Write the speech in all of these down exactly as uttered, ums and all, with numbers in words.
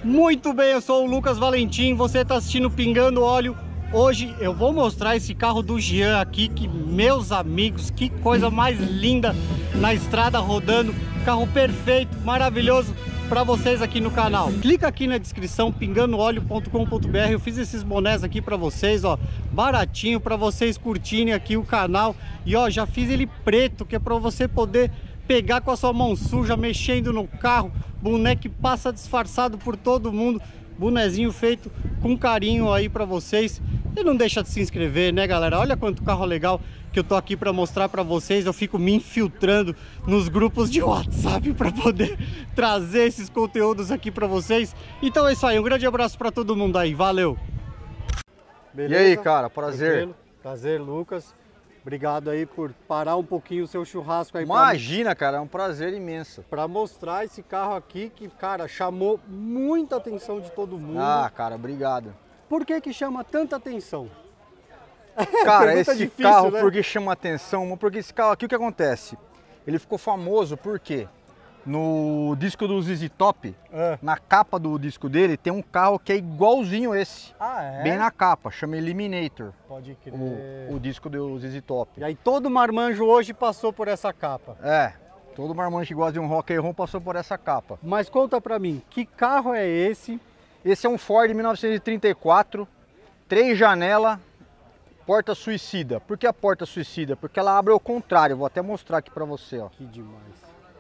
Muito bem, eu sou o Lucas Valentim, você está assistindo Pingando Óleo. Hoje eu vou mostrar esse carro do Jean aqui, que, meus amigos, que coisa mais linda na estrada rodando. Carro perfeito, maravilhoso para vocês aqui no canal. Clica aqui na descrição, pingando óleo ponto com ponto br. Eu fiz esses bonés aqui para vocês, ó, baratinho, para vocês curtirem aqui o canal. E ó, já fiz ele preto, que é para você poder pegar com a sua mão suja, mexendo no carro. Boné que passa disfarçado por todo mundo. Bonezinho feito com carinho aí para vocês. E não deixa de se inscrever, né, galera? Olha quanto carro legal que eu tô aqui para mostrar para vocês. Eu fico me infiltrando nos grupos de WhatsApp para poder trazer esses conteúdos aqui para vocês. Então é isso aí, um grande abraço para todo mundo aí, valeu! Beleza? E aí, cara, prazer. Tranquilo? Prazer, Lucas. Obrigado aí por parar um pouquinho o seu churrasco aí. Imagina, pra... cara, é um prazer imenso. Para mostrar esse carro aqui que, cara, chamou muita atenção de todo mundo. Ah, cara, obrigado. Por que que chama tanta atenção? Cara, esse difícil, carro, né? por que chama atenção? Porque esse carro aqui, o que acontece? Ele ficou famoso porque no disco do Z Z Top, É. na capa do disco dele, tem um carro que é igualzinho esse. Ah, é? Bem na capa, chama Eliminator. Pode crer. O, o disco do Z Z Top. E aí todo marmanjo hoje passou por essa capa. É, todo marmanjo que gosta de um rock and roll passou por essa capa. Mas conta pra mim, que carro é esse? Esse é um Ford mil novecentos e trinta e quatro, três janelas, porta suicida. Por que a porta suicida? Porque ela abre ao contrário, vou até mostrar aqui pra você, ó. Que demais.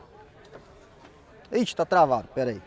Ixi, tá travado, pera aí.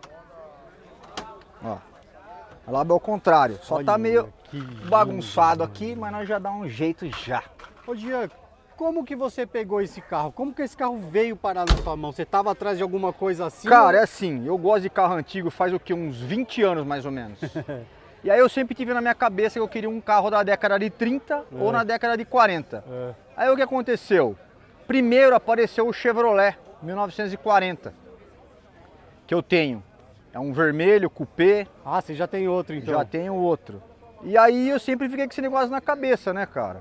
Ó, ela abre ao contrário, só Olha, tá meio que lindo, bagunçado mano. aqui, mas nós já dá um jeito já. Ô Jean, como que você pegou esse carro? Como que esse carro veio parar na sua mão? Você tava atrás de alguma coisa assim? Cara, ou... é assim, eu gosto de carro antigo faz o que, uns vinte anos mais ou menos. E aí eu sempre tive na minha cabeça que eu queria um carro da década de trinta É. ou na década de quarenta. É. Aí o que aconteceu? Primeiro apareceu o Chevrolet mil novecentos e quarenta, que eu tenho. É um vermelho, coupé, Ah, você já tem outro então? já tenho outro. E aí eu sempre fiquei com esse negócio na cabeça, né, cara?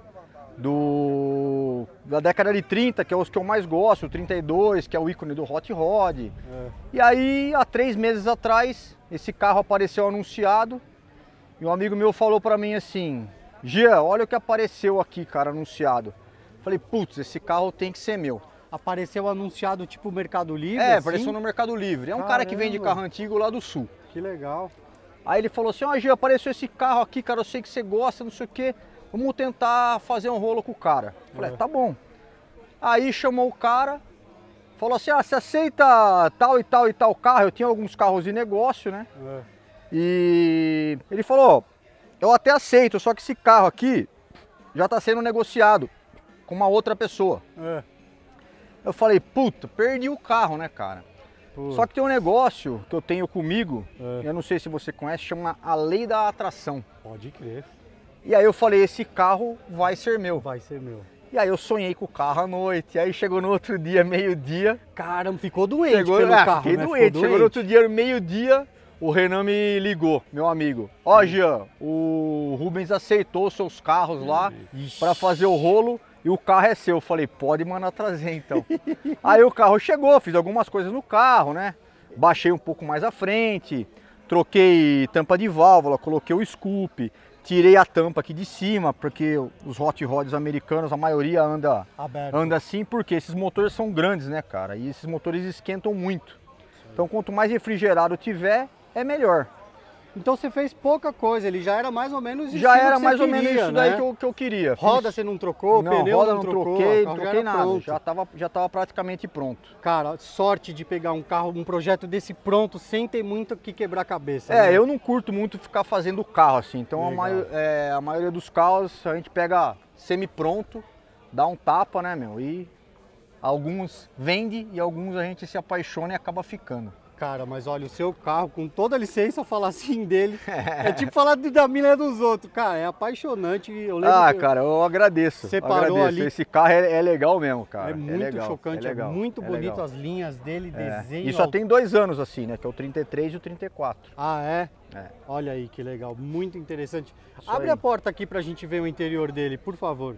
Do... Da década de trinta, que é os que eu mais gosto, o trinta e dois, que é o ícone do Hot Rod. É. E aí, há três meses atrás, esse carro apareceu anunciado. E um amigo meu falou pra mim assim: Jean, olha o que apareceu aqui, cara, anunciado. Falei, putz, esse carro tem que ser meu. Apareceu anunciado tipo Mercado Livre? É, assim? apareceu no Mercado Livre. É um cara que vende Caramba. carro antigo lá do sul. Que legal. Aí ele falou assim: ó, Jean, apareceu esse carro aqui, cara, eu sei que você gosta, não sei o quê. Vamos tentar fazer um rolo com o cara. Falei, É. tá bom. Aí chamou o cara, falou assim: ah, você aceita tal e tal e tal carro? Eu tinha alguns carros de negócio, né? É. E ele falou: eu até aceito, só que esse carro aqui já está sendo negociado com uma outra pessoa. É. Eu falei, puta, perdi o carro, né, cara? Pô. Só que tem um negócio que eu tenho comigo, É. eu não sei se você conhece, chama a lei da atração. Pode crer. E aí eu falei, esse carro vai ser meu. Vai ser meu. E aí eu sonhei com o carro à noite, e aí chegou no outro dia, meio-dia. Caramba, ficou doente Chegou, pelo ah, carro, fiquei né? doente. Ficou Chegou no doente. outro dia, meio-dia, o Renan me ligou, meu amigo. Ó, Jean, o Rubens aceitou os seus carros lá Ixi. para fazer o rolo e o carro é seu. Eu falei, pode mandar trazer então. Aí o carro chegou, fiz algumas coisas no carro, né? Baixei um pouco mais à frente, troquei tampa de válvula, coloquei o scoop, tirei a tampa aqui de cima, porque os hot rods americanos, a maioria anda, Aberto. anda assim, porque esses motores são grandes, né, cara? E esses motores esquentam muito. Então quanto mais refrigerado tiver, é melhor. Então você fez pouca coisa, ele já era mais ou menos isso. Já era que mais você ou menos queria, isso daí né? que eu, que eu queria. Roda Fiz- você não trocou, não, pneu roda não não trocou, troquei, o não carro já troquei era nada. pronto. Já estava já tava praticamente pronto. Cara, sorte de pegar um carro, um projeto desse pronto, sem ter muito que quebrar a cabeça. É, né? eu não curto muito ficar fazendo carro assim. Então a, Legal. mai- é, a maioria dos carros a gente pega semi-pronto, dá um tapa, né, meu? E alguns vende e alguns a gente se apaixona e acaba ficando. Cara, mas olha, o seu carro, com toda licença, falar assim dele, é tipo falar de- da milha dos outros. Cara, é apaixonante. Eu lembro Ah, que cara, eu agradeço. Você parou agradeço. ali. Esse carro é, é legal mesmo, cara. é muito legal, chocante, é, legal, muito é bonito legal. as linhas dele, É. desenho. E só al- tem dois anos assim, né? Que é o trinta e três e o trinta e quatro. Ah, é? É. Olha aí que legal, muito interessante. Isso Abre aí. a porta aqui pra gente ver o interior dele, por favor.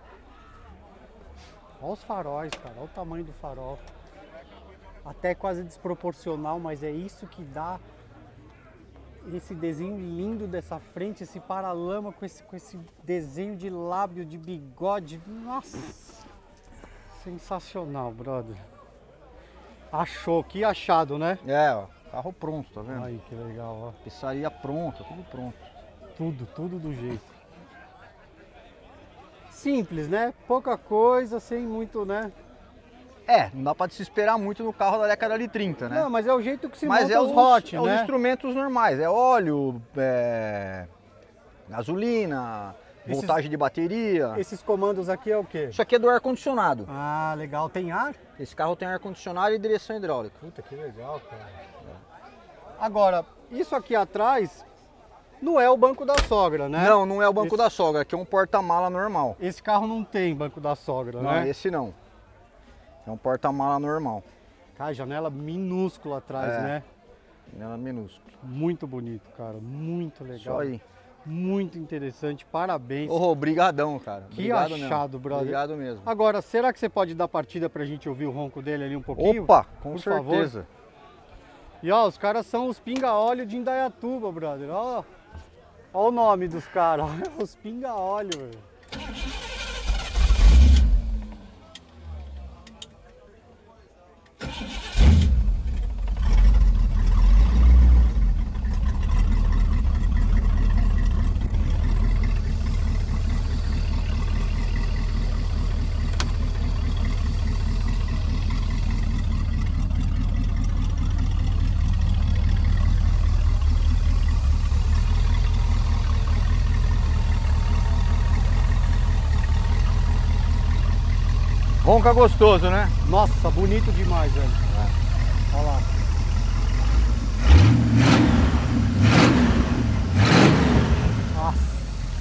Olha os faróis, cara, olha o tamanho do farol. Até quase desproporcional, mas é isso que dá esse desenho lindo dessa frente, esse paralama com esse, com esse desenho de lábio, de bigode. Nossa, sensacional, brother. Achou, que achado, né? É, ó, carro pronto, tá vendo? Aí, que legal, ó. Pissaria pronta, tudo pronto. Tudo, tudo do jeito. Simples, né? Pouca coisa, sem muito, né? É, não dá pra se esperar muito no carro da década de trinta, né? Não, mas é o jeito que se Mas monta é os os, hot, é né? os instrumentos normais, é óleo, é, gasolina, Esses- voltagem de bateria. Esses comandos aqui é o quê? Isso aqui é do ar-condicionado. Ah, legal. Tem ar? Esse carro tem ar-condicionado e direção hidráulica. Puta, que legal, cara. Agora, isso aqui atrás não é o banco da sogra, né? Não, não é o banco Esse- da sogra, aqui é um porta-mala normal. Esse carro não tem banco da sogra, Não, né? esse não. É um porta-mala normal. Cara, janela minúscula atrás, É. né? Ela é minúscula. Muito bonito, cara. Muito legal. Só aí. Muito interessante. Parabéns. Ô, brigadão, cara. Que Obrigado achado, mesmo. brother. Obrigado mesmo. Agora, será que você pode dar partida pra gente ouvir o ronco dele ali um pouquinho? Opa, com Por certeza. favor. E ó, os caras são os pinga-óleo de Indaiatuba, brother. Ó, ó o nome dos caras. Os pinga-óleo, velho. Ronca gostoso, né? Nossa, bonito demais, velho. É. Olha lá. Nossa.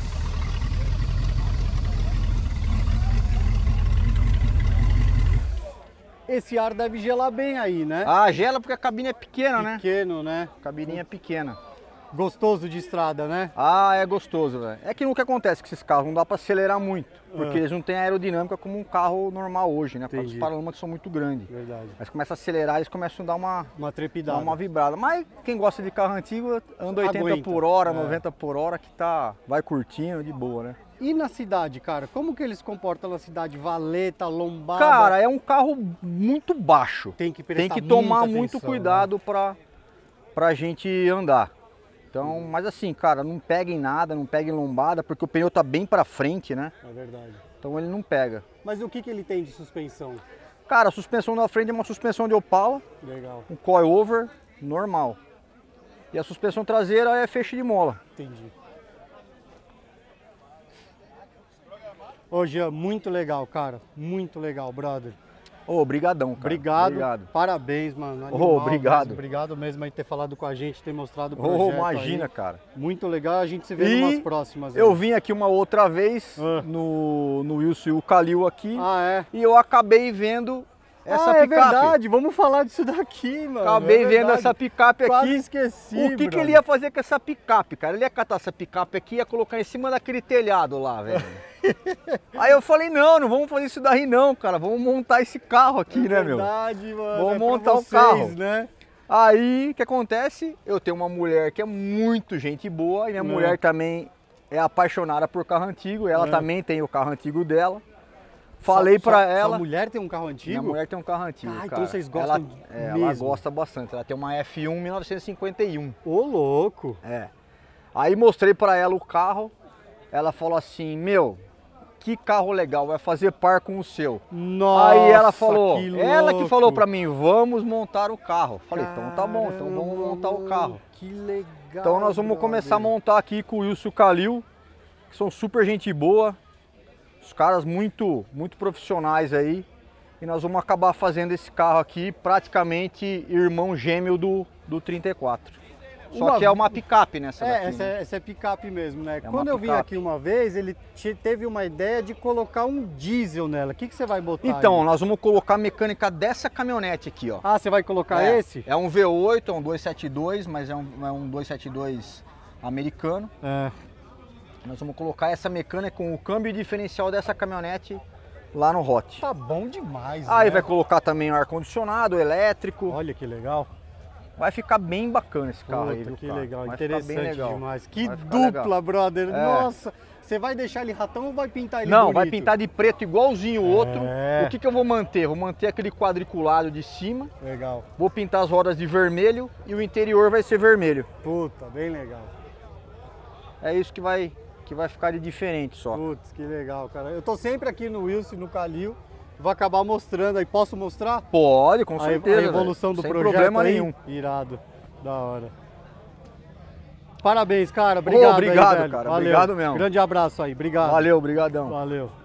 Esse ar deve gelar bem aí, né? Ah, gela porque a cabine é pequena, né? Pequeno, né? A cabininha é pequena. Gostoso de estrada, né? Ah, é gostoso, velho. É que no que acontece com esses carros, não dá pra acelerar muito, porque Ah. eles não têm aerodinâmica como um carro normal hoje, né? Por causa dos Entendi. paralamas que são muito grandes. Verdade. Mas começa a acelerar, eles começam a dar uma, Uma dar trepidada. uma vibrada. Mas quem gosta de carro antigo, anda oitenta Aguenta. por hora, É. noventa por hora, que tá, vai curtindo de boa, né? E na cidade, cara? Como que eles se comportam na cidade? Valeta, lombada? Cara, é um carro muito baixo. tem que Tem prestar que tomar muita muito atenção, cuidado pra, pra gente andar. Então, mas assim, cara, não pega em nada, não pega em lombada, porque o pneu tá bem pra frente, né? né? É verdade. Então ele não pega. Mas o que, que ele tem de suspensão? Cara, a suspensão da frente é uma suspensão de Opala, Legal, um coilover normal. E a suspensão traseira é feixe de mola. entendi. Ô Jean, muito legal, cara. Muito legal, brother. Ô, obrigadão, cara. Obrigado, Obrigado. parabéns, mano. Ô, Animal obrigado. mesmo. Obrigado mesmo aí ter falado com a gente, ter mostrado o Ô, projeto imagina, aí. cara. Muito legal, a gente se vê E numas próximas. aí. Eu vim aqui uma outra vez Ah. no, no Wilson e o Calil aqui Ah, é? e eu acabei vendo essa ah, é picape. verdade, vamos falar disso daqui, mano. Acabei é vendo verdade. essa picape Quase aqui. esqueci, O que, que brother. ele ia fazer com essa picape, cara? Ele ia catar essa picape aqui e ia colocar em cima daquele telhado lá, velho. Aí eu falei, não, não vamos fazer isso daí não, cara. Vamos montar esse carro aqui, né, meu? Verdade, mano. Vamos é pra montar o vocês, carro. né? Aí, o que acontece? Eu tenho uma mulher que é muito gente boa e minha É. mulher também é apaixonada por carro antigo. Ela É. também tem o carro antigo dela. Falei Sua- pra sua- ela. Sua mulher tem um carro antigo? Minha mulher tem um carro antigo, Ah, cara. então vocês gostam ela, é, ela mesmo. gosta bastante. Ela tem uma F um mil novecentos e cinquenta e um. Ô, louco. É. Aí mostrei pra ela o carro. Ela falou assim: meu, que carro legal, vai fazer par com o seu. Nossa, Aí ela falou, que ela que louco. falou pra mim, vamos montar o carro. Falei, então tá bom, então vamos montar o carro. Que legal. Então nós vamos brother. começar a montar aqui com o Wilson e o Calil, que são super gente boa, os caras muito, muito profissionais aí. E nós vamos acabar fazendo esse carro aqui, praticamente irmão gêmeo do, do trinta e quatro. Só Uma- que é uma picape nessa É, daqui. essa, né? é, essa é picape mesmo, né? É Quando uma eu vim picape. aqui uma vez, ele te- teve uma ideia de colocar um diesel nela. O que, que você vai botar Então, aí? nós vamos colocar a mecânica dessa caminhonete aqui, ó. Ah, você vai colocar é, esse? É um V oito, é um duzentos e setenta e dois, mas é um, é um duzentos e setenta e dois americano. É. Nós vamos colocar essa mecânica com o câmbio e diferencial dessa caminhonete lá no Hot. Tá bom demais, Aí né? vai colocar também o ar-condicionado, elétrico. Olha que legal. vai ficar bem bacana esse carro Puta, aí, viu, que cara? legal, Vai ficar interessante bem legal. demais. Que Vai ficar dupla, legal. brother. É. Nossa, você vai deixar ele ratão ou vai pintar ele Não, bonito? vai pintar de preto igualzinho o outro. É. O que, que eu vou manter? Vou manter aquele quadriculado de cima, Legal. vou pintar as rodas de vermelho e o interior vai ser vermelho. Puta, bem legal. É isso que vai, que vai ficar de diferente só. Putz, que legal, cara. Eu tô sempre aqui no Wilson, no Calil. Vou acabar mostrando aí. Posso mostrar? Pode, com A, certeza. a evolução velho. do Sem projeto problema aí? nenhum. Irado. Da hora. Parabéns, cara. Obrigado, Ô, obrigado, aí, velho. cara. Valeu. Obrigado mesmo. Grande abraço aí. Obrigado. Valeu, brigadão. Valeu.